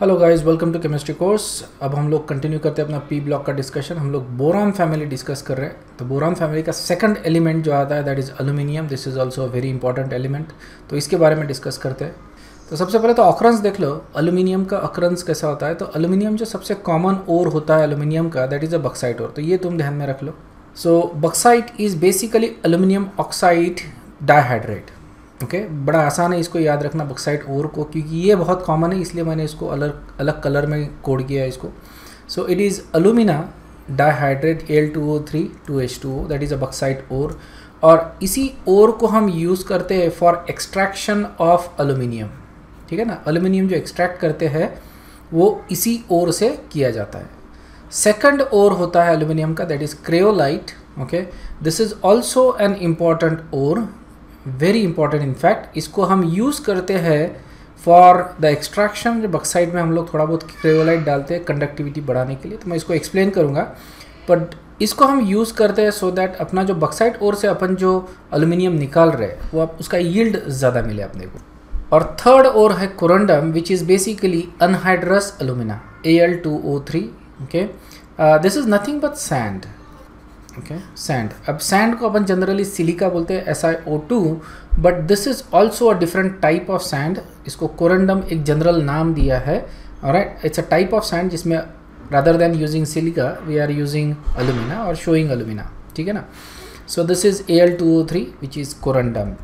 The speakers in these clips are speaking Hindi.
Hello guys, welcome to chemistry course. अब हम लोग कंटिन्यू करते हैं अपना पी ब्लॉक का डिस्कशन। हम लोग बोरॉन फैमिली डिस्कस कर रहे हैं। तो बोरॉन फैमिली का सेकंड एलिमेंट जो आता है that is aluminium. This is also a very important element. तो इसके बारे में डिस्कस करते हैं। तो सबसे पहले तो ऑकरेंस देख लो, एल्यूमिनियम का ऑकरेंस कैसा होता है। तो एल्यूमिनियम जो सबसे कॉमन ओर होता है एल्यूमिनियम का, that is a bauxite ore. तो ये तुम ध्यान में रख लो। So bauxite is basically aluminium oxide dihydrate. Okay बड़ा आसान है इसको याद रखना बक्साइट ओर को, क्योंकि ये बहुत कॉमन है, इसलिए मैंने इसको अलग अलग कलर में कोड किया है इसको। So it is alumina dihydrate Al2O3 2H2O, that is a bauxite ore. और इसी ओर को हम यूज़ करते हैं फॉर एक्सट्रैक्शन ऑफ एल्यूमिनियम। ठीक है ना, एल्यूमिनियम जो एक्सट्रैक्ट करते हैं वो इसी ओर से किया जाता है। सेकंड ओर होता है एल्यूमिनियम का, that is cryolite. Okay, this is also an important ore, very important in fact. इसको हम यूज़ करते हैं फॉर द एक्सट्रैक्शन। जो बक्साइड में हम लोग थोड़ा बहुत क्रेओलाइट डालते हैं कंडक्टिविटी बढ़ाने के लिए, तो मैं इसको एक्सप्लेन करूँगा। बट इसको हम यूज़ करते हैं सो दैट अपना जो बक्साइड ओर से अपन जो एल्यूमिनियम निकाल रहे हैं वो उसका यील्ड ज़्यादा मिले अपने को। और थर्ड ओर है corundum, which is basically anhydrous alumina Al2O3। Okay, this is nothing but sand. Okay, sand. अब सैंड को अपन जनरली सिलिका बोलते हैं, SiO2, but this is also a different type of sand. इसको कोरंडम एक जनरल नाम दिया है। Alright, it's a type of sand जिसमें rather than using silica we are using alumina और शोइंग एल्यूमिना। ठीक है ना। So this is Al2O3 which is corundum.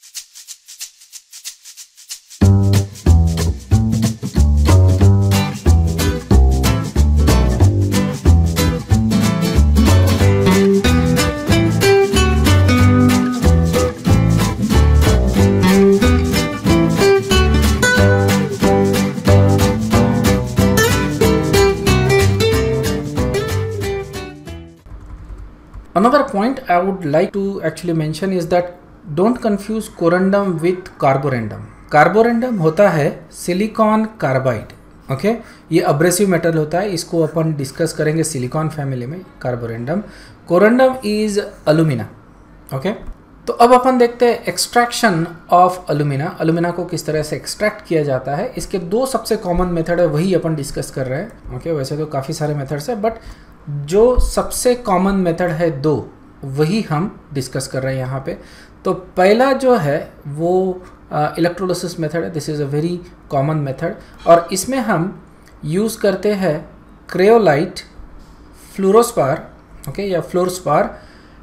Another point I would like to actually mention is that don't confuse corundum with carborundum. Carborundum होता है सिलिकॉन कार्बाइड। ओके, ये अब्रेसिव मेटल होता है, इसको अपन डिस्कस करेंगे सिलिकॉन फैमिली में। Carborundum, corundum is alumina. Okay, तो अब अपन देखते हैं एक्सट्रैक्शन ऑफ अलुमिना। अलुमिना को किस तरह से एक्सट्रैक्ट किया जाता है। इसके दो सबसे कॉमन मेथड है, वही अपन डिस्कस कर रहे हैं। ओके, वैसे तो काफ़ी सारे मेथड्स है, बट जो सबसे कॉमन मेथड है दो, वही हम डिस्कस कर रहे हैं यहाँ पे। तो पहला जो है वो इलेक्ट्रोलिसिस मेथड है। This is a very common method, और इसमें हम यूज़ करते हैं क्रेओलाइट, फ्लोरोस्पार, ओके, या फ्लोरस्पार,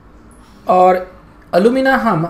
और अलुमिना हम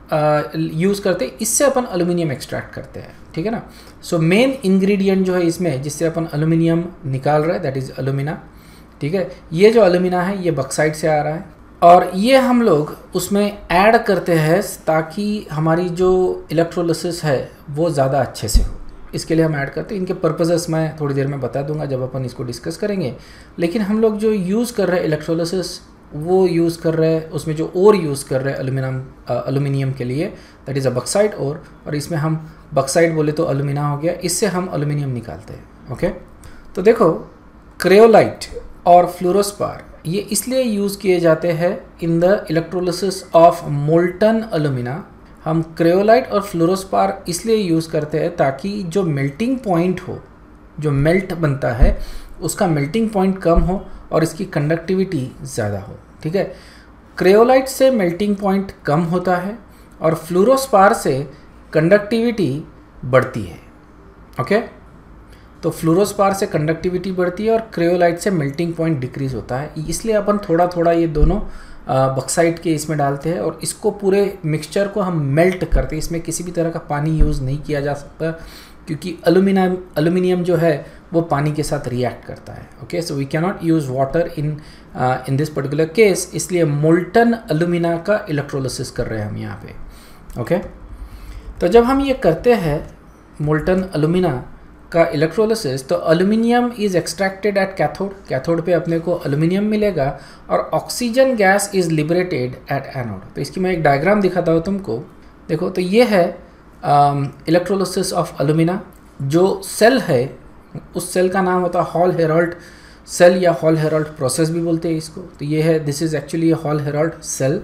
यूज़ करते हैं। इससे अपन एल्यूमिनियम एक्सट्रैक्ट करते हैं। ठीक है ना। सो मेन इंग्रेडिएंट जो है इसमें जिससे अपन एल्यूमिनियम निकाल रहे हैं दैट इज़ एल्यूमिना। ठीक है, ये जो एल्यूमिना है ये बक्साइड से आ रहा है, और ये हम लोग उसमें ऐड करते हैं ताकि हमारी जो इलेक्ट्रोलिसिस है वो ज़्यादा अच्छे से हो। इसके लिए हम ऐड करते हैं। इनके पर्पसेस मैं थोड़ी देर में बता दूंगा जब अपन इसको डिस्कस करेंगे। लेकिन हम लोग जो यूज़ कर रहे हैं इलेक्ट्रोलिसिस, वो यूज़ कर रहे हैं, उसमें जो ओर यूज़ कर रहे हैं एल्यूमिनियम के लिए, that is a bauxite ore. और इसमें हम बक्साइड बोले तो एल्यूमिना हो गया, इससे हम एल्यूमिनियम निकालते हैं। ओके, तो देखो क्रेओलाइट और फ्लोरोस्पार ये इसलिए यूज़ किए जाते हैं in the electrolysis of molten alumina. हम क्रेओलाइट और फ्लोरोस्पार इसलिए यूज़ करते हैं ताकि जो मेल्टिंग पॉइंट हो, जो मेल्ट बनता है उसका मेल्टिंग पॉइंट कम हो और इसकी कंडक्टिविटी ज़्यादा हो। ठीक है, क्रेओलाइट से मेल्टिंग पॉइंट कम होता है और फ्लोरोस्पार से कंडक्टिविटी बढ़ती है। ओके, तो फ्लोरोस्पार से कंडक्टिविटी बढ़ती है और क्रेओलाइट से मेल्टिंग पॉइंट डिक्रीज होता है। इसलिए अपन थोड़ा थोड़ा ये दोनों बक्साइड के इसमें डालते हैं और इसको पूरे मिक्सचर को हम मेल्ट करते हैं। इसमें किसी भी तरह का पानी यूज़ नहीं किया जा सकता, क्योंकि एल्यूमिनियम जो है वो पानी के साथ रिएक्ट करता है। Okay, so we can not use water in this particular case, इसलिए मोल्टन एल्यूमिना का इलेक्ट्रोलिसिस कर रहे हैं हम यहाँ पे। ओके, तो जब हम ये करते हैं मोल्टन एल्यूमिना का इलेक्ट्रोलिसिस, तो aluminium is extracted at cathode. Cathode पे अपने को एल्यूमिनियम मिलेगा और oxygen gas is liberated at anode. तो इसकी मैं एक डायग्राम दिखाता हूँ तुमको। देखो, तो ये है इलेक्ट्रोलिसिस ऑफ एल्यूमिना। जो सेल है उस सेल का नाम होता है हॉल हेराल्ड सेल या हॉल हेराल्ड प्रोसेस भी बोलते हैं इसको। तो ये है, this is actually a Hall Heroult cell.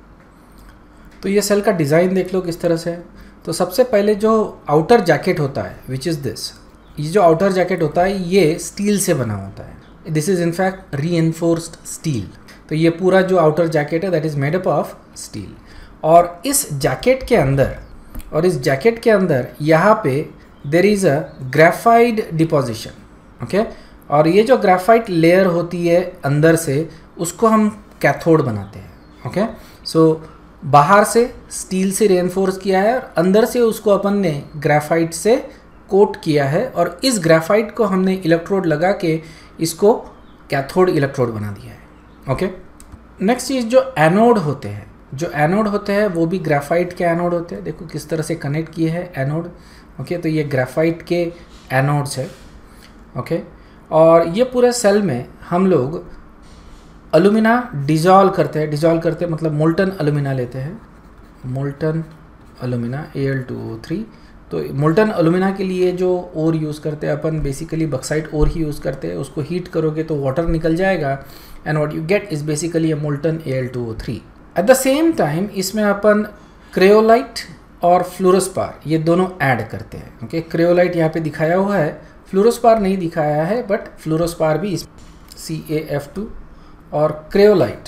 तो ये सेल का डिज़ाइन देख लो किस तरह से है। तो सबसे पहले जो आउटर जैकेट होता है विच इज़ दिस, ये जो आउटर जैकेट होता है ये स्टील से बना होता है, this is in fact reinforced steel. तो ये पूरा जो आउटर जैकेट है that is made up of steel. और इस जैकेट के अंदर यहाँ पे there is a graphite deposition, okay. और ये जो ग्रेफाइट लेयर होती है अंदर से, उसको हम कैथोड बनाते हैं, ओके। सो बाहर से स्टील से रेनफोर्स किया है और अंदर से उसको अपन ने ग्रेफाइट से कोट किया है, और इस ग्रेफाइट को हमने इलेक्ट्रोड लगा के इसको कैथोड इलेक्ट्रोड बना दिया है, ओके। नेक्स्ट चीज़ जो एनोड होते हैं वो भी ग्रेफाइट के एनोड होते हैं। देखो किस तरह से कनेक्ट किए हैं एनोड, ओके। तो ये ग्रेफाइट के एनोड्स है, ओके। और ये पूरे सेल में हम लोग अलुमिना डिजॉल्व करते हैं मतलब मोल्टन अलुमिना लेते हैं, मोल्टन अलुमिना Al2O3। तो मोल्टन अलुमिना के लिए जो ओर यूज़ करते हैं अपन, बेसिकली बक्साइट ओर ही यूज़ करते हैं। उसको हीट करोगे तो वाटर निकल जाएगा and what you get is basically a molten Al2O3। At the same time इसमें अपन क्रेओलाइट और फ्लोरोस्पार ये दोनों ऐड करते हैं, ओके। क्रेओलाइट यहाँ पे दिखाया हुआ है, फ्लोरोस्पार नहीं दिखाया है, बट फ्लोरोस्पार भी CaF2 और क्रेओलाइट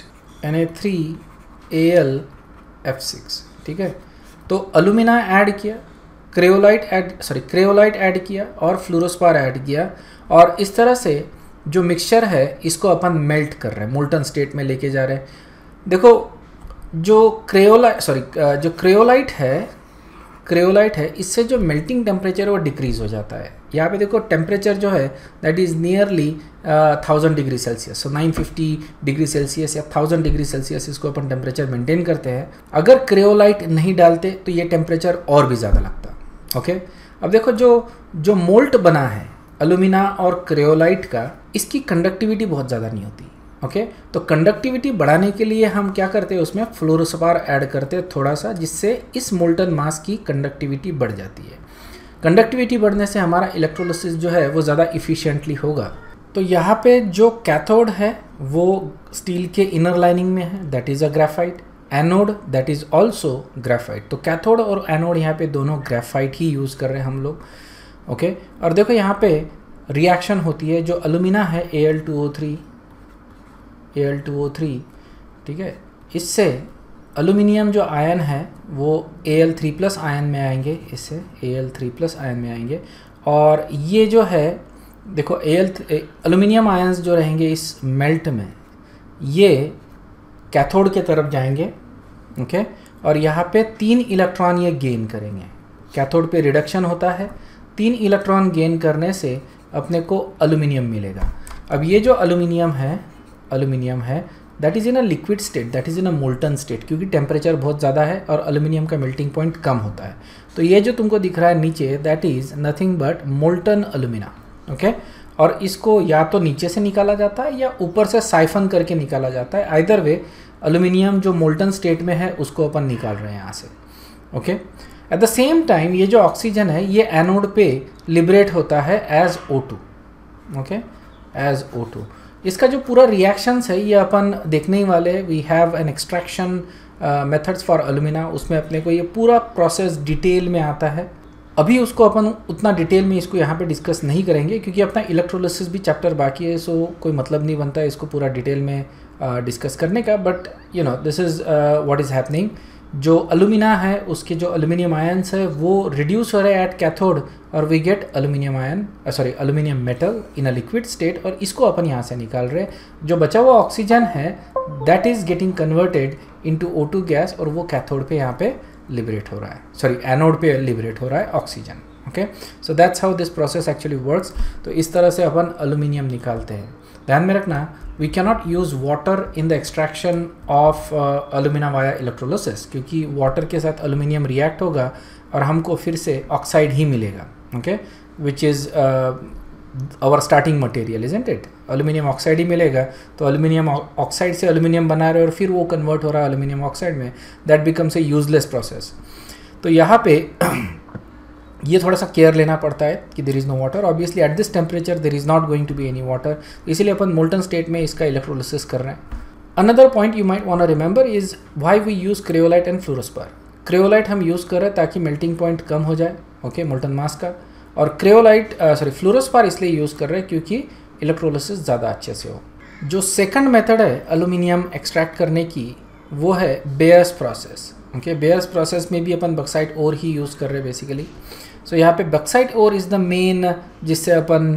Na3Al(F6), ठीक है। तो अलुमिना ऐड किया, क्रेओलाइट ऐड किया और फ्लोरोस्पार ऐड किया, और इस तरह से जो मिक्सचर है इसको अपन मेल्ट कर रहे हैं, मोल्टन स्टेट में लेके जा रहे हैं। देखो जो क्रेओलाइट है इससे जो मेल्टिंग टेम्परेचर वो डिक्रीज हो जाता है। यहाँ पे देखो टेम्परेचर जो है that is nearly 1000 degree Celsius, so 950 degree Celsius या 1000 डिग्री सेल्सियस इसको अपन टेम्परेचर मेंटेन करते हैं। अगर क्रेओलाइट नहीं डालते तो ये टेम्परेचर और भी ज़्यादा लगता, ओके। अब देखो जो मोल्ट बना है अलुमिना और क्रेओलाइट का, इसकी कंडक्टिविटी बहुत ज़्यादा नहीं होती, ओके। तो कंडक्टिविटी बढ़ाने के लिए हम क्या करते हैं, उसमें फ्लोरोस्पार ऐड करते हैं थोड़ा सा, जिससे इस मोल्टन मास की कंडक्टिविटी बढ़ जाती है। कंडक्टिविटी बढ़ने से हमारा इलेक्ट्रोलिसिस जो है वो ज़्यादा इफ़िशिएंटली होगा। तो यहाँ पे जो कैथोड है वो स्टील के इनर लाइनिंग में है, that is a graphite. Anode that is also graphite. तो कैथोड और एनोड यहाँ पे दोनों ग्रेफाइट ही यूज़ कर रहे हैं हम लोग, ओके। और देखो यहाँ पे रिएक्शन होती है, जो अलुमिना है Al2O3, ठीक है, इससे अलुमिनियम जो आयन है वो Al3+ आयन में आएंगे, इससे Al3+ आयन में आएंगे। और ये जो है देखो अलुमिनियम आयन्स जो रहेंगे इस मेल्ट में, ये कैथोड के तरफ जाएंगे, ओके। और यहाँ पे 3 इलेक्ट्रॉन ये गेन करेंगे। कैथोड पे रिडक्शन होता है, 3 इलेक्ट्रॉन गेन करने से अपने को अलुमिनियम मिलेगा। अब ये जो अलुमिनियम है that is in a liquid state, that is in a molten state, क्योंकि टेम्परेचर बहुत ज़्यादा है और अलुमिनियम का मेल्टिंग पॉइंट कम होता है। तो ये जो तुमको दिख रहा है नीचे that is nothing but molten alumina, okay. और इसको या तो नीचे से निकाला जाता है या ऊपर से साइफन करके निकाला जाता है। आइदर वे अलुमिनियम जो मोल्टन स्टेट में है उसको अपन निकाल रहे हैं यहाँ से, okay. At the same time ये जो ऑक्सीजन है ये एनोड पे लिबरेट होता है as O2, okay, as O2। इसका जो पूरा रिएक्शंस है ये अपन देखने ही वाले। We have an extraction methods for alumina, उसमें अपने को ये पूरा प्रोसेस डिटेल में आता है। अभी उसको अपन उतना डिटेल में इसको यहाँ पे डिस्कस नहीं करेंगे क्योंकि अपना इलेक्ट्रोलिसिस भी चैप्टर बाकी है, सो कोई मतलब नहीं बनता है इसको पूरा डिटेल में डिस्कस करने का। But you know this is what is happening. जो अलुमिना है उसके जो अलुमिनियम आयन्स है वो रिड्यूस हो रहे हैं एट कैथोड और we get aluminium metal in a liquid state, और इसको अपन यहाँ से निकाल रहे हैं। जो बचा हुआ ऑक्सीजन है that is getting converted into O2 gas, और वो कैथोड पे यहाँ पे लिबरेट हो रहा है, एनोड पे लिबरेट हो रहा है oxygen, okay. So that's how this process actually works. तो इस तरह से अपन अलुमिनियम निकालते हैं। ध्यान में रखना, we cannot use water in the extraction of alumina via electrolysis, क्योंकि वाटर के साथ अलुमिनियम रिएक्ट होगा और हमको फिर से ऑक्साइड ही मिलेगा, okay, which is our starting material, isn't it. Aluminium oxide ही मिलेगा, तो अलुमिनियम ऑक्साइड से अलुमिनियम बना रहे और फिर वो कन्वर्ट हो रहा है अलुमिनियम ऑक्साइड में, that becomes a useless process. तो यहाँ पे ये थोड़ा सा केयर लेना पड़ता है कि there is no water. Obviously at this temperature there is not going to be any water, इसीलिए अपन मोल्टन स्टेट में इसका इलेक्ट्रोलिसिस कर रहे हैं। Another point you might want to remember is why we use cryolite and fluorspar. Cryolite हम यूज़ कर रहे हैं ताकि मेल्टिंग पॉइंट कम हो जाए, ओके, मोल्टन मास का। और क्रेओलाइट फ्लोरोस्पार इसलिए यूज़ कर रहे हैं क्योंकि इलेक्ट्रोलिसिस ज़्यादा अच्छे से हो। जो सेकंड मेथड है एल्यूमिनियम एक्सट्रैक्ट करने की वो है Bayer's process. Okay, Bayer's process में भी अपन बक्साइट ओर ही यूज़ कर रहे हैं बेसिकली। सो यहाँ पे bauxite ore is the main जिससे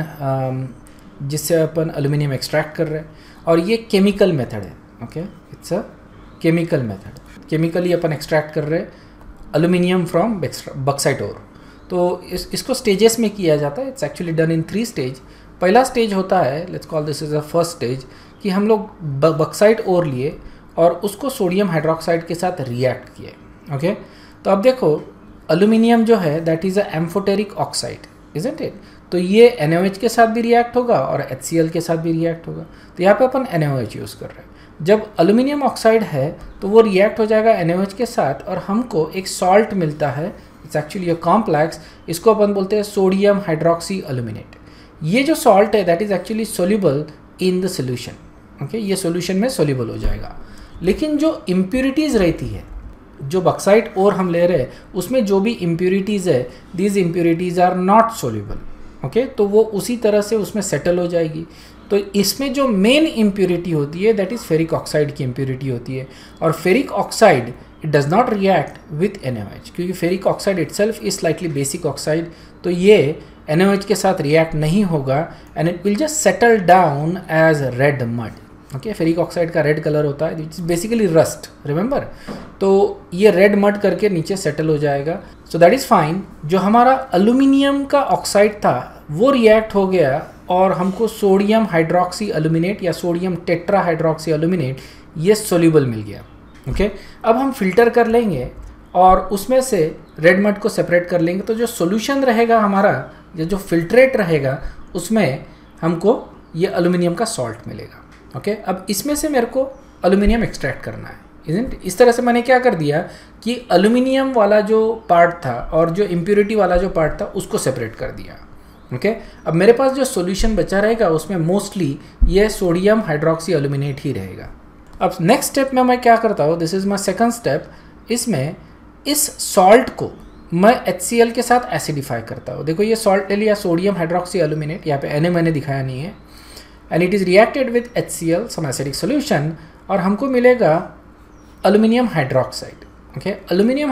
अपन एल्यूमिनियम एक्सट्रैक्ट कर रहे हैं, और ये केमिकल मेथड है। Okay, it's a chemical method, chemically अपन एक्सट्रैक्ट कर रहे हैं एल्यूमिनियम फ्रॉम बक्साइट ओर। तो इसको स्टेजेस में किया जाता है। It's actually done in 3 stage. पहला स्टेज होता है, let's call this is a first stage, कि हम लोग बक्साइट ओर लिए और उसको सोडियम हाइड्रोक्साइड के साथ रिएक्ट किए। ओके, तो अब देखो एल्यूमिनियम जो है that is a amphoteric oxide, isn't it? तो ये NaOH के साथ भी रिएक्ट होगा और HCl के साथ भी रिएक्ट होगा। तो यहाँ पे अपन NaOH यूज़ कर रहे हैं। जब एल्यूमिनियम ऑक्साइड है तो वो रिएक्ट हो जाएगा NaOH के साथ और हमको एक सॉल्ट मिलता है। इट्स एक्चुअली अ कॉम्प्लेक्स, इसको अपन बोलते हैं सोडियम हाइड्रोक्सी एल्यूमिनेट। ये जो सॉल्ट है that is actually soluble in the solution. Okay, ये सोल्यूशन में सोल्यूबल हो जाएगा। लेकिन जो इम्प्यूरिटीज़ रहती है, जो बक्साइट और हम ले रहे हैं उसमें जो भी इम्प्यूरिटीज़ है, these impurities are not soluble. Okay, तो वो उसी तरह से उसमें सेटल हो जाएगी। तो इसमें जो मेन इम्प्यूरिटी होती है दैट इज़ फेरिक ऑक्साइड की इम्प्यूरिटी होती है। और ferric oxide it does not react with NaOH, क्योंकि ferric oxide itself is slightly basic oxide. तो ये NaOH के साथ रिएक्ट नहीं होगा and it will just settle down as red mud. Okay, ferric oxide का रेड कलर होता है, इट्स बेसिकली रस्ट, रिमेंबर? तो ये रेड मड करके नीचे सेटल हो जाएगा। So that is fine. जो हमारा एल्यूमिनियम का ऑक्साइड था वो रिएक्ट हो गया और हमको सोडियम हाइड्रोक्सी एल्यूमिनेट या सोडियम टेट्रा हाइड्रोक्सी एल्यूमिनेट ये सोल्यूबल मिल गया। ओके, अब हम फिल्टर कर लेंगे और उसमें से रेड मड को सेपरेट कर लेंगे। तो जो सोल्यूशन रहेगा हमारा, जो फिल्ट्रेट रहेगा, उसमें हमको ये एल्यूमिनियम का सॉल्ट मिलेगा। ओके, अब इसमें से मेरे को एल्यूमिनियम एक्सट्रैक्ट करना है, इज़न्ट? इस तरह से मैंने क्या कर दिया कि एल्यूमिनियम वाला जो पार्ट था और जो इम्प्योरिटी वाला जो पार्ट था उसको सेपरेट कर दिया। ओके, अब मेरे पास जो सॉल्यूशन बचा रहेगा उसमें मोस्टली ये सोडियम हाइड्रोक्सी एल्यूमिनेट ही रहेगा। अब नेक्स्ट स्टेप में मैं क्या करता हूँ, this is my second step. इसमें इस सॉल्ट को मैं HCl के साथ एसिडिफाई करता हूँ। देखो ये सॉल्ट ले लिया, सोडियम हाइड्रोक्सी एल्यूमिनेट, यहाँ पे Na मैंने दिखाया नहीं है, and it is reacted with HCl some acidic solution और हमको मिलेगा aluminium hydroxide. Okay, aluminium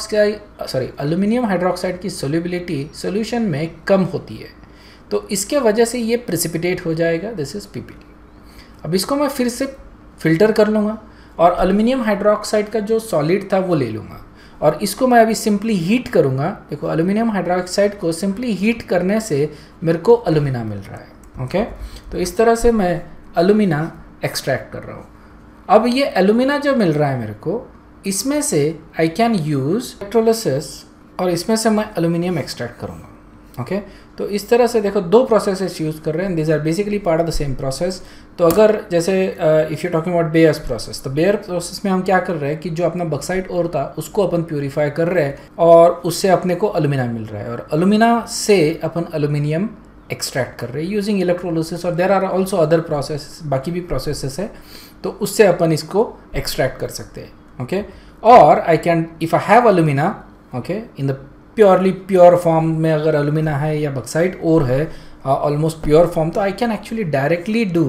hydroxide की सोल्यूबिलिटी सोल्यूशन में कम होती है, तो इसके वजह से ये प्रेसिपिटेट हो जाएगा। This is PPT। अब इसको मैं फिर से फिल्टर कर लूँगा और एल्यूमिनियम हाइड्रोक्साइड का जो सॉलिड था वो ले लूँगा और इसको मैं अभी सिंपली हीट करूँगा। देखो एल्यूमिनियम हाइड्रोक्साइड को सिंपली हीट करने से मेरे को एल्यूमिना मिल रहा है। ओके, तो इस तरह से मैं एल्यूमिना एक्सट्रैक्ट कर रहा हूँ। अब ये एल्यूमिना जो मिल रहा है मेरे को, इसमें से आई कैन यूज़ इलेक्ट्रोलिसिस और इसमें से मैं एल्यूमिनियम एक्सट्रैक्ट करूँगा। ओके, तो इस तरह से देखो दो प्रोसेसेस यूज़ कर रहे हैं, this are basically part of the same process. तो अगर जैसे if you talking about Bayer's process, तो बेयर प्रोसेस में हम क्या कर रहे हैं कि जो अपना बक्साइट ओर था उसको अपन प्यूरीफाई कर रहे हैं और उससे अपने को एल्यूमिना मिल रहा है और एल्यूमिना से अपन एल्यूमिनियम एक्सट्रैक्ट कर रहे हैं यूजिंग इलेक्ट्रोलिसिस। और there are also other process, बाकी भी प्रोसेसेस है, तो उससे अपन इसको एक्सट्रैक्ट कर सकते हैं। ओके, और I can if I have alumina, okay, in the purely pure form में अगर एल्यूमिना है या बक्साइट और है ऑलमोस्ट प्योर फॉर्म, तो I can actually directly do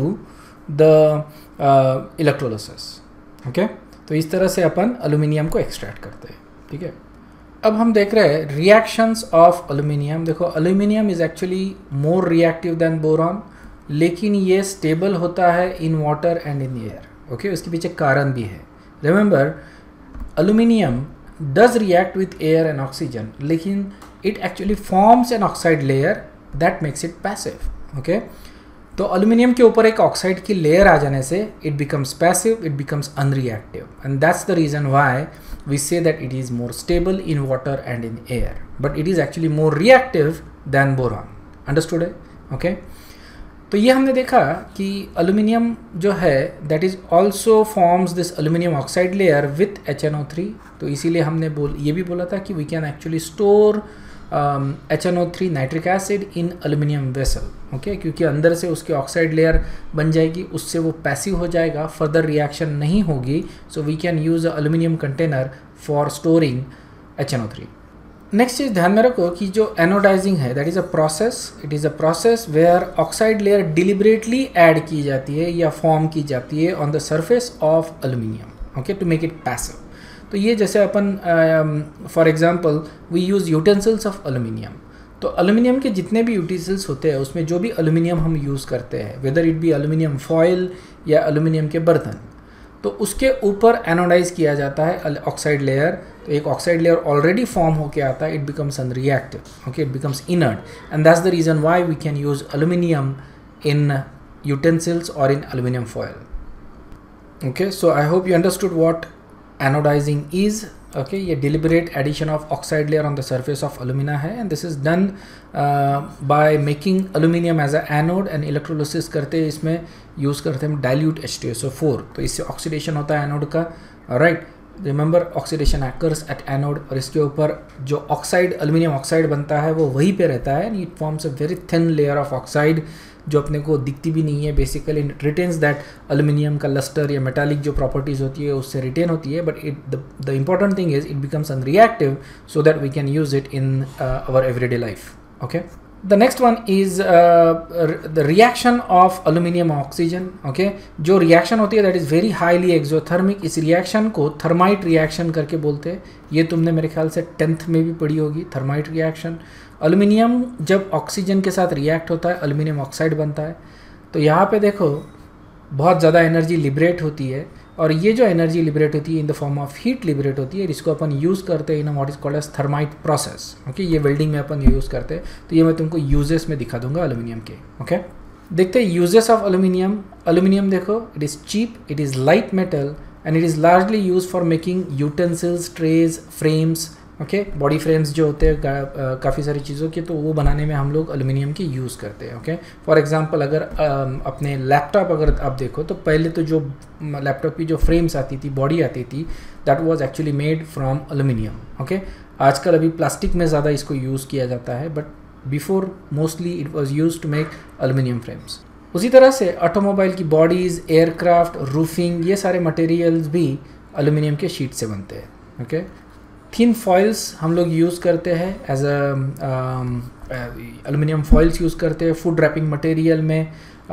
the electrolysis. Okay, तो इस तरह से अपन एल्यूमिनियम को एक्सट्रैक्ट करते हैं। ठीक है, अब हम देख रहे हैं रिएक्शंस ऑफ एल्यूमिनियम। देखो aluminium is actually more reactive than boron, लेकिन ये स्टेबल होता है in water and in air. Okay, उसके पीछे कारण भी है। Remember, aluminium does react with air and oxygen, लेकिन it actually forms an oxide layer that makes it passive. Okay, तो एल्यूमिनियम के ऊपर एक ऑक्साइड की लेयर आ जाने से it becomes passive, it becomes unreactive, and that's the reason why we say that it is more stable in water and in air, but it is actually more reactive than boron. Understood? Okay, तो ये हमने देखा कि एल्यूमिनियम जो है that is also forms this aluminium oxide layer with HNO3। तो इसीलिए हमने ये भी बोला था कि we can actually store HNO3 nitric acid in aluminium vessel. Okay, क्योंकि अंदर से उसकी ऑक्साइड लेयर बन जाएगी, उससे वो पैसिव हो जाएगा, फर्दर रिएक्शन नहीं होगी। So we can use a aluminium container for storing HNO3। Next चीज़ ध्यान में रखो कि जो एनोडाइजिंग है that is a process, it is a process where oxide layer deliberately add की जाती है या फॉर्म की जाती है on the surface of aluminium, okay, to make it passive. तो ये जैसे अपन for example we use utensils of aluminium, तो एल्यूमिनियम के जितने भी यूटेंसिल्स होते हैं उसमें जो भी एल्यूमिनियम हम यूज़ करते हैं, whether it be aluminium foil या एल्यूमिनियम के बर्तन, तो उसके ऊपर एनोडाइज किया जाता है ऑक्साइड लेयर। तो एक ऑक्साइड लेयर ऑलरेडी फॉर्म होके आता है, it becomes unreactive, okay, it becomes inert, and that's the reason why we can use aluminium in utensils और in aluminium foil. Okay, so I hope you understood what anodizing is, okay, ये deliberate addition of oxide layer on the surface of alumina है, and this is done by making aluminium as a anode and electrolysis करते हैं, इसमें यूज़ करते हैं dilute H2SO4, तो इससे ऑक्सीडेशन होता है एनोड का, right. Remember oxidation occurs at anode, और इसके ऊपर जो ऑक्साइड एल्यूमिनियम ऑक्साइड बनता है वो वहीं पे रहता है, and it forms a very thin layer of oxide जो अपने को दिखती भी नहीं है। Basically it retains that aluminium का लस्टर या मेटालिक जो प्रॉपर्टीज़ होती है उससे रिटेन होती है, but it the important thing is it becomes unreactive so that we can use it in our everyday life, okay. The next one is the reaction of aluminium oxygen, okay, जो रिएक्शन होती है that is very highly exothermic, इस रिएक्शन को थर्माइट रिएक्शन करके बोलते हैं। ये तुमने मेरे ख्याल से 10th में भी पढ़ी होगी, थर्माइट रिएक्शन। एल्यूमिनियम जब ऑक्सीजन के साथ रिएक्ट होता है एल्यूमिनियम ऑक्साइड बनता है, तो यहाँ पे देखो बहुत ज़्यादा एनर्जी लिबरेट होती है, और ये जो एनर्जी लिबरेट होती है in the form of heat liberate होती है, इसको अपन यूज़ करते हैं in what is called as thermite process, okay. ये वेल्डिंग में अपन यूज़ करते हैं, तो ये मैं तुमको यूजेस में दिखा दूंगा एल्यूमिनियम के, ओके। देखते हैं यूजेस ऑफ एल्यूमिनियम। एल्यूमिनियम देखो, it is cheap, it is light metal, and it is largely use for making utensils, trays, frames, okay, body frames जो होते हैं काफ़ी सारी चीज़ों के, तो वो बनाने में हम लोग एल्यूमिनियम की यूज़ करते हैं, ओके। फॉर एग्जांपल अगर अपने लैपटॉप अगर आप देखो तो पहले तो जो लैपटॉप की जो फ्रेम्स आती थी, बॉडी आती थी, that was actually made from aluminium, okay. आजकल अभी प्लास्टिक में ज़्यादा इसको यूज़ किया जाता है, but before mostly it was use to make aluminium frames. उसी तरह से ऑटोमोबाइल की बॉडीज़, एयरक्राफ्ट, रूफिंग, ये सारे मटेरियल्स भी एल्यूमिनियम के शीट से बनते हैं, ओके। थिन फॉइल्स हम लोग यूज़ करते हैं एज एल्यूमिनियम फॉइल्स यूज़ करते हैं फूड रैपिंग मटेरियल में,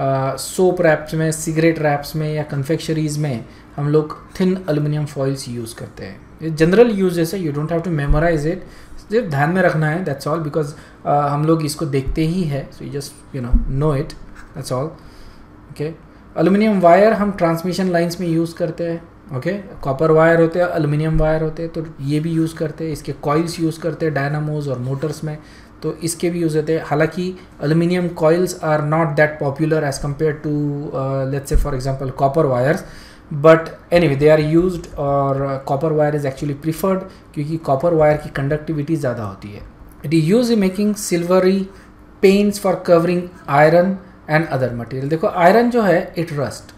सोप रैप्स में, सिगरेट रैप्स में या कन्फेक्शरीज में हम लोग थिन एल्यूमिनियम फॉइल्स यूज़ करते हैं। ये जनरल यूजेस है, you don't have to memorise it, सिर्फ ध्यान में रखना है, दैट्स ऑल, बिकॉज हम लोग इसको देखते ही है, so you just know it, that's all, okay. Aluminium wire हम ट्रांसमिशन लाइन्स में यूज़ करते हैं, ओके। कॉपर वायर होते हैं, एल्यूमिनियम वायर होते हैं, तो ये भी यूज़ करते हैं। इसके कॉइल्स यूज़ करते हैं डायनामोज और मोटर्स में, तो इसके भी यूज़ होते हैं। हालांकि aluminium coils are not that popular as compare to let's say for example copper wires, but anyway they are used, और copper wire is actually preferred क्योंकि कॉपर वायर की कंडक्टिविटी ज़्यादा होती है। It is use in making silvery paints for covering iron and other material. देखो आयरन जो है इट रस्ट,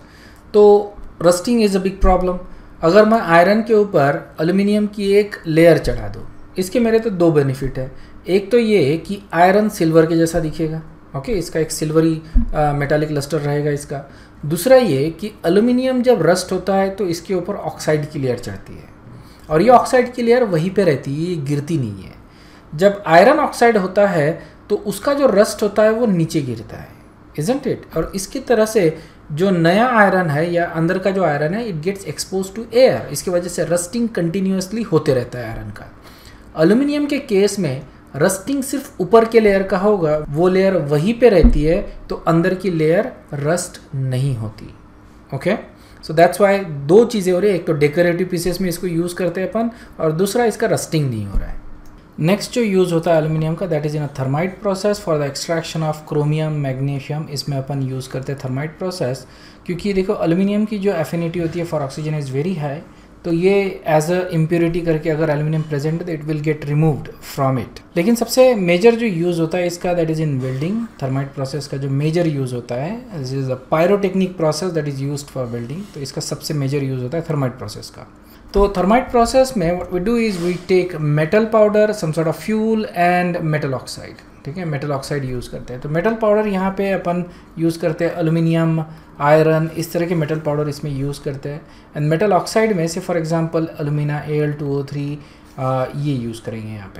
तो rusting is a big problem. अगर मैं आयरन के ऊपर एल्यूमिनियम की एक लेयर चढ़ा दूँ, इसके मेरे तो दो बेनिफिट है। एक तो ये कि आयरन सिल्वर के जैसा दिखेगा, ओके, इसका एक सिल्वरी मेटालिक लस्टर रहेगा इसका। दूसरा ये कि एल्यूमिनियम जब रस्ट होता है तो इसके ऊपर ऑक्साइड की लेयर चढ़ती है, और ये ऑक्साइड की लेयर वहीं पे रहती है, ये गिरती नहीं है। जब आयरन ऑक्साइड होता है तो उसका जो रस्ट होता है वो नीचे गिरता है, इजंट इट। और इसकी तरह से जो नया आयरन है या अंदर का जो आयरन है, it gets expose to air, इसकी वजह से रस्टिंग कंटिन्यूसली होते रहता है आयरन का। एल्यूमिनियम के केस में रस्टिंग सिर्फ ऊपर के लेयर का होगा, वो लेयर वहीं पे रहती है, तो अंदर की लेयर रस्ट नहीं होती, ओके। सो दैट्स वाई दो चीज़ें हो रही है, एक तो डेकोरेटिव पीसेस में इसको यूज़ करते हैं अपन, और दूसरा इसका रस्टिंग नहीं हो रहा है। नेक्स्ट जो यूज़ होता है एल्यूमिनियम का, that is in a thermite process for the extraction of chromium, magnesium. इसमें अपन यूज़ करते हैं थर्माइट प्रोसेस, क्योंकि देखो एल्यूमिनियम की जो एफिनिटी होती है for oxygen is very high, तो ये एज अ इम्प्योरिटी करके अगर एल्यूमिनियम प्रेजेंट है तो it will get removed from it. लेकिन सबसे मेजर जो यूज़ होता है इसका, that is in welding. Thermite process का जो मेजर यूज़ होता है, this is a pyrotechnic process that is used for welding, तो इसका सबसे मेजर यूज़ होता है थर्माइट प्रोसेस का। तो थर्माइट प्रोसेस में what we do is we take metal powder, some sort of fuel and metal oxide, ठीक है, मेटल ऑक्साइड यूज़ करते हैं। तो मेटल पाउडर यहाँ पे अपन यूज़ करते हैं एल्यूमिनियम, आयरन, इस तरह के मेटल पाउडर इसमें यूज़ करते हैं। एंड मेटल ऑक्साइड में से फॉर एग्जांपल एल्यूमिना, Al2O3 ये यूज़ करेंगे यहाँ पे,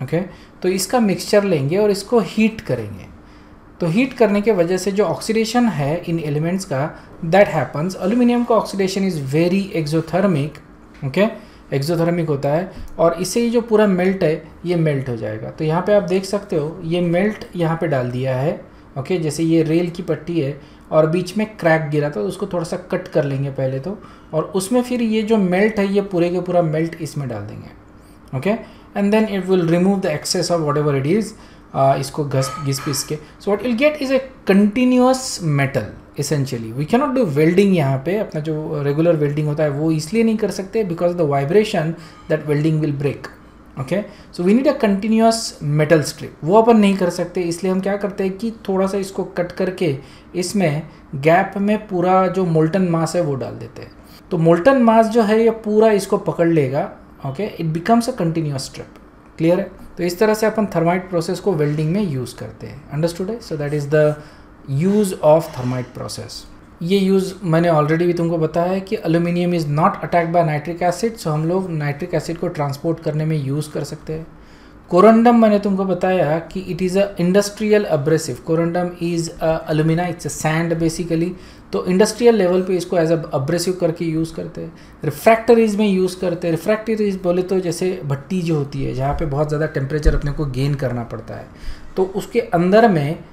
ओके तो इसका मिक्सचर लेंगे और इसको हीट करेंगे। तो हीट करने के वजह से जो ऑक्सीडेशन है इन एलिमेंट्स का दैट हैपन्स, एल्यूमिनियम का oxidation is very exothermic, okay exothermic होता है और इससे जो पूरा मेल्ट है ये मेल्ट हो जाएगा। तो यहाँ पे आप देख सकते हो ये मेल्ट यहाँ पे डाल दिया है, ओके जैसे ये रेल की पट्टी है और बीच में क्रैक गिरा था, तो उसको थोड़ा सा कट कर लेंगे पहले तो, और उसमें फिर ये जो मेल्ट है ये पूरे के पूरा मेल्ट इसमें डाल देंगे, okay and then it will remove the excess of whatever it is, इसको घिस पीस के। So what will get is a continuous metal essentially. We cannot do welding, यहाँ पे अपना जो रेगुलर वेल्डिंग होता है वो इसलिए नहीं कर सकते because the vibration that welding will break, okay so we need a continuous metal strip, वो अपन नहीं कर सकते। इसलिए हम क्या करते हैं कि थोड़ा सा इसको कट करके इसमें गैप में पूरा जो मोल्टन मास है वो डाल देते हैं। तो मोल्टन मास जो है ये पूरा इसको पकड़ लेगा, okay it becomes a continuous strip. Clear है? तो इस तरह से अपन थर्माइट प्रोसेस को वेल्डिंग में यूज़ करते हैं। अंडरस्टूड है? So that is the use of thermite process. ये यूज़ मैंने ऑलरेडी भी तुमको बताया है कि aluminium is not attacked by nitric acid, so हम लोग नाइट्रिक एसिड को ट्रांसपोर्ट करने में यूज़ कर सकते हैं। कोरंडम मैंने तुमको बताया कि it is a industrial abrasive. Corundum is alumina, it's a sand basically. तो इंडस्ट्रियल लेवल पे इसको एज अ अब्रेसिव करके यूज़ करते हैं। रिफ्रैक्टरीज में यूज़ करते हैं। रिफ्रैक्टरीज बोले तो जैसे भट्टी जो होती है जहाँ पे बहुत ज़्यादा टेम्परेचर अपने को गेन करना पड़ता है, तो उसके अंदर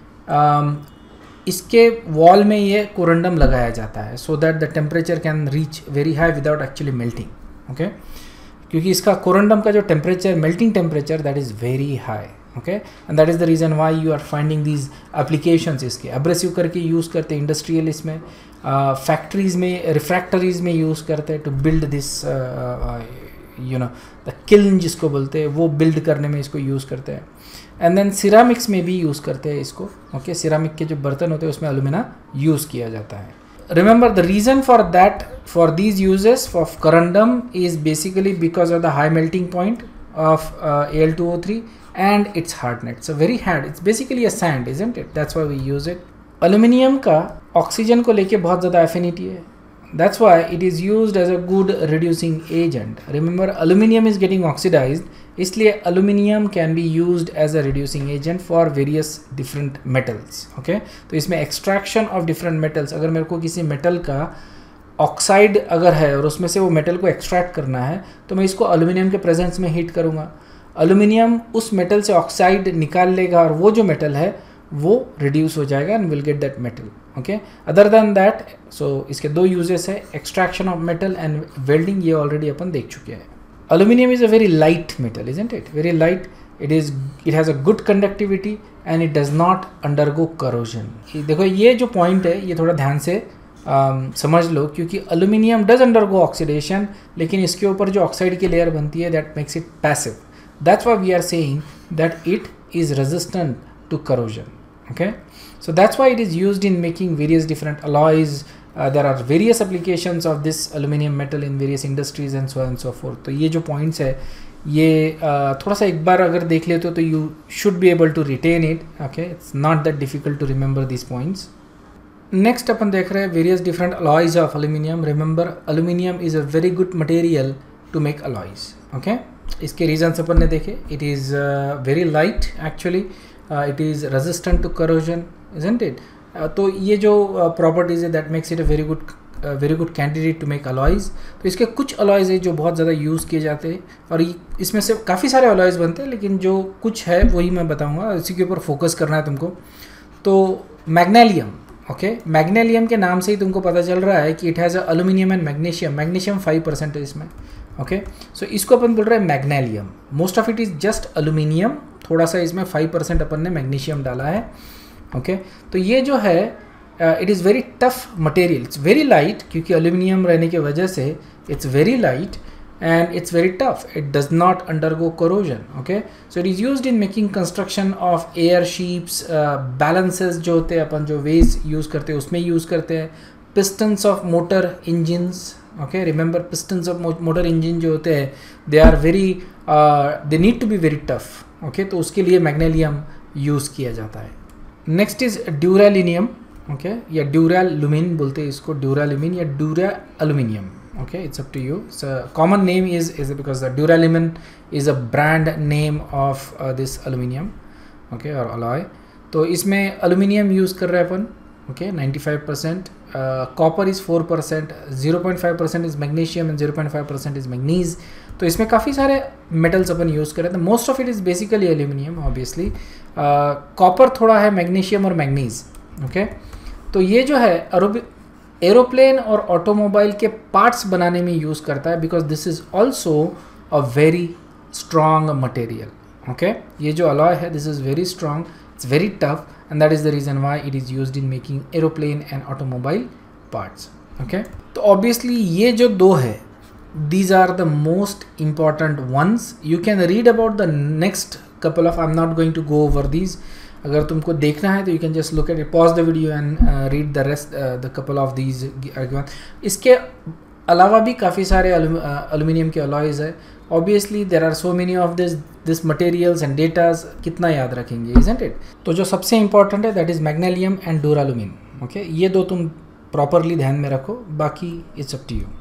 में इसके वॉल में ये कोरंडम लगाया जाता है so that the temperature can reach very high without actually melting, okay क्योंकि इसका कोरंडम का जो temperature, melting temperature that is very high, okay and that is the reason why you are finding these applications. इसके अब्रेसिव करके यूज़ करते हैं इंडस्ट्रियल, इसमें फैक्ट्रीज में, रिफ्रैक्टरीज में यूज़ करते हैं to build this you know the kiln जिसको बोलते हैं, वो बिल्ड करने में इसको यूज़ करते हैं। एंड देन सिरामिक्स में भी यूज़ करते हैं इसको, ओके सिरामिक के जो बर्तन होते हैं उसमें अलुमिना यूज़ किया जाता है। Remember the reason for that, for these uses of corundum is basically because of the high melting point of Al2O3 and its hardness. So very hard, it's basically a sand, isn't it? That's why we use it. Aluminium का ऑक्सीजन को लेके बहुत ज़्यादा affinity है. That's why it is used as a good reducing agent. Remember aluminium is getting oxidized, इसलिए aluminium can be used as a reducing agent for various different metals. Okay? तो इसमें extraction of different metals, अगर मेरे को किसी metal का ऑक्साइड अगर है और उसमें से वो मेटल को एक्सट्रैक्ट करना है तो मैं इसको एल्यूमिनियम के प्रेजेंस में हीट करूँगा। एल्यूमिनियम उस मेटल से ऑक्साइड निकाल लेगा और वो जो मेटल है वो रिड्यूस हो जाएगा and will get that metal, okay. Other than that, so इसके दो यूजेस है, extraction of metal and welding, ये ऑलरेडी अपन देख चुके हैं। Aluminium is a very light metal, isn't it? Very light, it has a good conductivity and it does not undergo corrosion. देखो ये जो पॉइंट है ये थोड़ा ध्यान से समझ लो, क्योंकि एल्यूमिनियम डज अंडरगो ऑक्सीडेशन, लेकिन इसके ऊपर जो ऑक्साइड की लेयर बनती है that makes it passive. That's why we are saying that it is resistant to corrosion, okay, so that's why it is used in making various different alloys. There are various applications of this aluminum metal in various industries and so on and so forth. तो ये जो points है ये थोड़ा सा एक बार अगर देख लेते हो तो you should be able to retain it, okay, it's not that difficult to remember these points. Next अपन देख रहे हैं various different alloys of aluminium. Remember aluminium is a very good material to make alloys, okay. इसके reasons अपन ने देखे, it is very light actually. It is resistant to corrosion, isn't it? तो ये जो properties है that makes it a very good candidate to make alloys. तो इसके कुछ alloys है जो बहुत ज़्यादा यूज़ किए जाते हैं और इसमें से काफ़ी सारे alloys बनते हैं, लेकिन जो कुछ है वही मैं बताऊंगा, इसी के ऊपर फोकस करना है तुमको। तो मैग्नीशियम, ओके, मैग्नीशियम के नाम से ही तुमको पता चल रहा है कि it has aluminium and magnesium. Magnesium 5% है इसमें, ओके। सो इसको अपन बोल रहे हैं magnesium. Most of it is just aluminium, थोड़ा सा इसमें 5% अपन ने मैग्नीशियम डाला है, ओके। तो ये जो है it is very tough material, it's very light, क्योंकि एल्यूमिनियम रहने की वजह से it's very light and it's very tough, it does not undergo corrosion, okay. So it is used in making construction of air ships, balances जो होते हैं अपन जो वेज यूज़ करते हैं उसमें यूज़ करते हैं, pistons of motor engines, okay. Remember pistons of motor engine जो होते हैं they are very, they need to be very tough, okay. तो उसके लिए मैग्नीशियम यूज़ किया जाता है। नेक्स्ट इज़ ड्यूरालिनियम, ओके, या ड्यूरालुमिन बोलते हैं इसको, ड्यूरालुमिन या dura aluminium, Okay, it's up to you. So common name is because the Duralumin is a brand name of this aluminium, okay, or alloy. तो इसमें aluminium use कर रहे हैं अपन, okay, 95%. Copper is 4%, 0.5% is magnesium and 0.5% is manganese. तो इसमें काफ़ी सारे metals अपन use कर रहे हैं. Most of it is basically aluminium, obviously. Copper थोड़ा है, magnesium और manganese, okay. तो ये जो है एरोप्लेन और ऑटोमोबाइल के पार्ट्स बनाने में यूज़ करता है, because this is also a very strong material, okay. ये जो अलॉय है, this is very strong, it's very tough, and that is the reason why it is used in making aeroplane and automobile parts, okay. तो ऑब्वियसली ये जो दो है, these are the most important ones. You can read about the next couple of, I'm not going to go over these. अगर तुमको देखना है तो you can just look at it, pause the video and read the rest, the couple of these arguments. इसके अलावा भी काफ़ी सारे aluminium के alloys है. Obviously there are so many of this materials and datas, कितना याद रखेंगे, isn't it? तो जो सबसे important है that is magnesium and duralumin, okay. ये दो तुम properly ध्यान में रखो, बाकी it's up to you.